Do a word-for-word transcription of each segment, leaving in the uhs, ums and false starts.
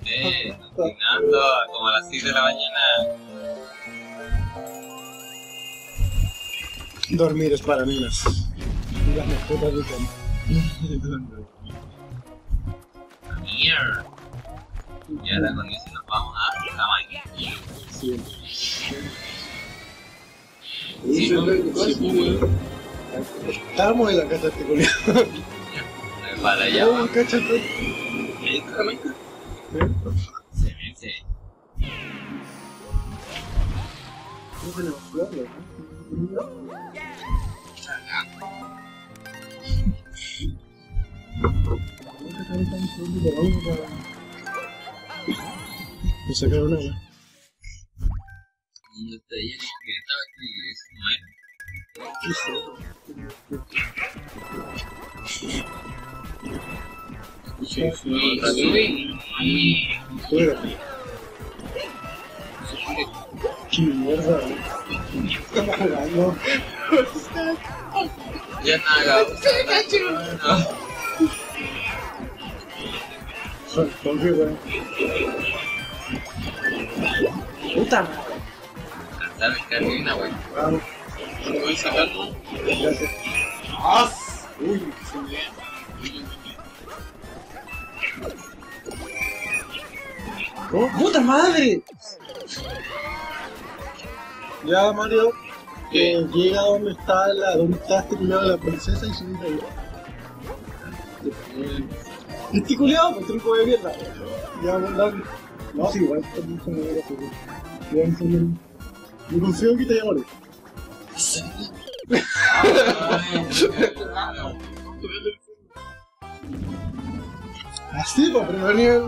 Eh, cocinando como a las seis de la mañana. Dormir es para nenas. Y las mascotas de campo. Mierda. Y ahora con eso nos vamos a Jamaica. Sí. Sí, pues, Estábamos en la casa de este culiado. para allá. Oh, cacha, todo. ¿Qué es Jamaica? Se vence. No tenemos flores, ¿no? Me sacaron nada. Mundo está ahí como que estaba aquí y eso no es. ¿Qué es eso? Sí, sí, sí. Fuera. Qué mierda. Estamos jugando. Ya nada. ¿Por qué, weón? Puta madre. ¿Sabes que arruina, güey? Vamos. Voy a sacarlo. Gracias. ¡Ah! Uy, ¿cómo? ¡Puta madre! Ya, Mario, eh, llega donde está la, donde está este culiado de la princesa y subís ahí. Este culiado, pues truco de mierda. Ya, vamos a darle. No, sí, igual está mucho mejor así. Ya, vamos a hacer. Me consigo que te llamaré. Así, pues, primer nivel.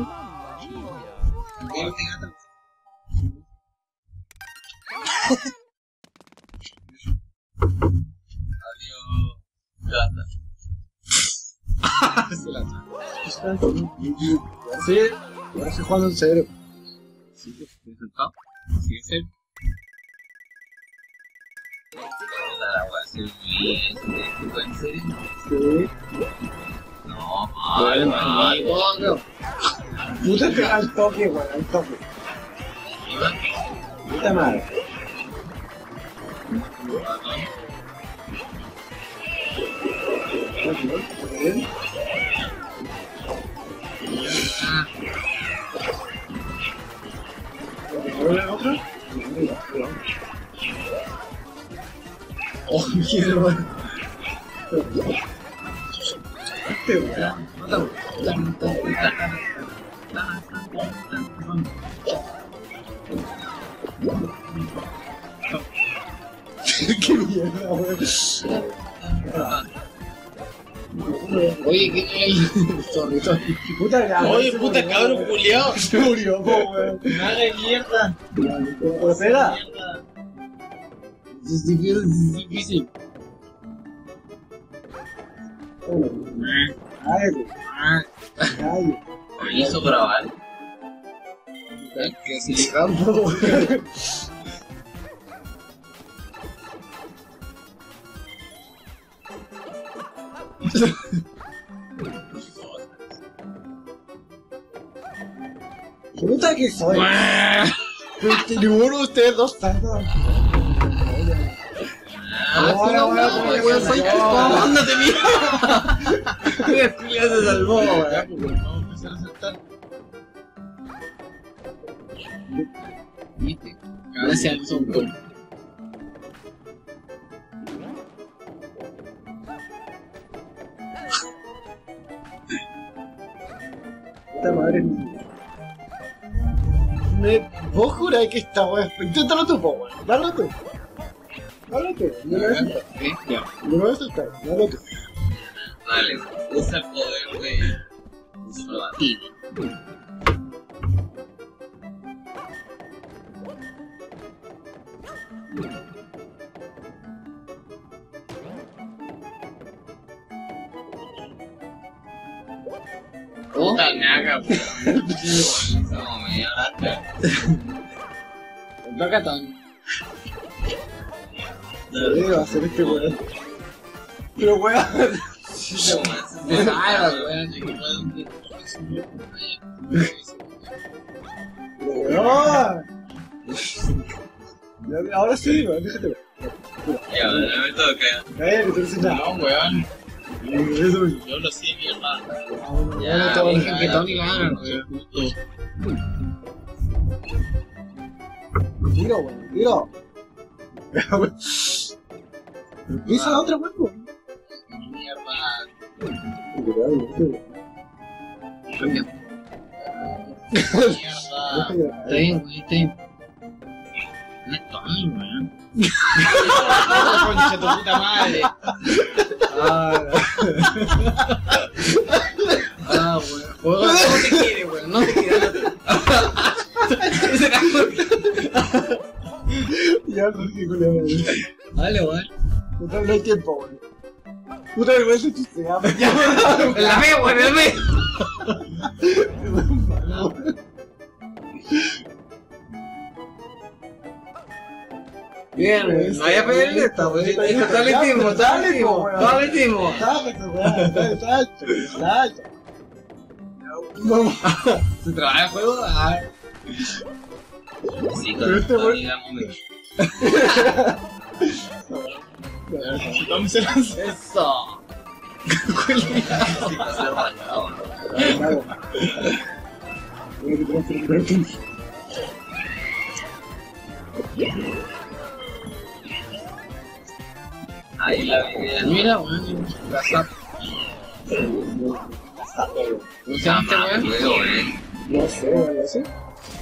Adiós. Gata. Se la Sí, ahora estoy jugando en serio. ¿Sí? ¿Tienes sentado? ¿Sí es él? La agua se bien. ¿En serio? Sí. No, mal, mal. Puta que al toque, weón, al toque. Puta madre. ¿Bien? ¿Vuelve otra? Oh, mierda. Este weón. Qué mierda, weón. Oye, ¿qué hay? Sorry, sorry. Puta ya. Oye, puta cabrón culiao. Se murió, po, weón. Nada de mierda. ¿O será? Es difícil, es difícil. Ay, ay. Oye, hizo grabar. Que así campo, weón. Puta que soy. Pero ninguno de ustedes dos está. Ah, no, weón, weón, soy no, ándate, mira. Ya se salvó, weón. Vamos a empezar a saltar. ¿Viste? Gracias al zonto. Puta madre. Me... ¿Vos juráis que esta weá? Inténtalo tú, po, weón. Dalo tú. Dalo tú. No lo voy a saltar. Ya. No lo voy a saltar. Dalo tú. Dale, usa el poder de probativo. Puta naga, weón. Como media lata. Toca tan. ¿Qué va a hacer este weón? Pero weón. No, más. Me salva, weón. ahora sí, weón, déjate ver. Ya, me toca. Cállate, que te dicen nada. No, weón. Eso, Yo lo sé, mierda. ya, Ya, todo dije que gana. Tony gana, weón. Tiro, weón, tiro. Pisa la otra, weón. Mierda. Mierda. Mierda. Está bien, güey, está bien. No es Tony, weón. Concha tu puta madre. Ah, Ah, weón. Juego, no te quiere, weón. No te quiere. Se cagó. ya, no sé culiao, weón. Dale, weón. Puta, no hay tiempo, weón. Puta vergüenza tu se llama. En la B, weón, en la B. Bien, no vaya a pedirle esta, weón. Está legítimo, está legítimo. Está legítimo. Sácate, weón, salto, salto. No, ¿Se trabaja el juego? Ah. Sí, Pero este weón- digamos. vamos a hacer Eso. Ahí la vida. Mira, weón. La zap. ¿No se llama este weón? No sé, weón, no sé.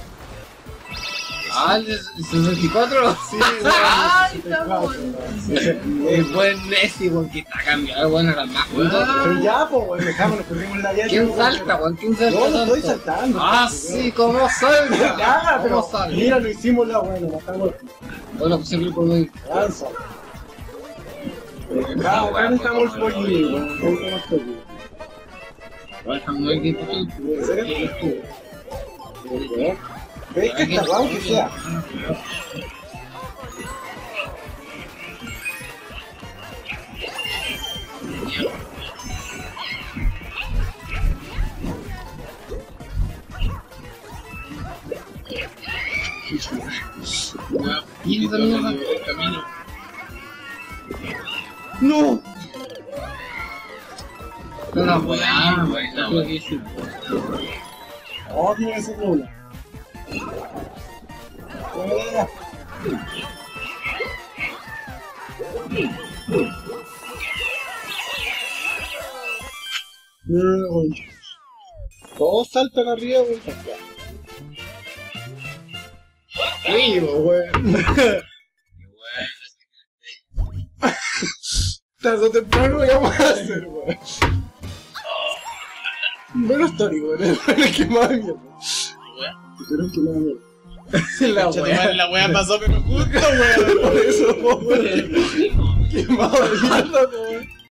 Ah, el sesenta y cuatro. Sí, Ay, weón, está bueno. El buen Messi, weón, que está cambiado, bueno, era más juntos. Pero ya, pues, weón, dejámonos, perdimos la vida. ¿Quién salta, weón? ¿Quién salta? No, no estoy tanto? saltando. Ah, pues, sí, ¿cómo salta? Ya, pero ¿Cómo salta? mira, lo hicimos la buena, matamos. Bueno, pues siempre por ahí. Avanza. Ah, bueno, estamos por allí, weón, estamos por allí. Déjame ver qué tal. ¿Veis que está guau que sea? ¿Quién es esa mierda? Camino. ¡No! La weá, weón. Oh, tiene que ser una. Buena. Mira, weón. Todos saltan arriba, weón. Vivo, weón. Tarde o temprano ya vamos a hacer, weón. Menos Tony, weón. Es el que más mierda. Tuvieron que más mierda. La Concha tu weá. madre, la wea pasó pero justo, weón. Por eso, weón. Qué más mierda, weón.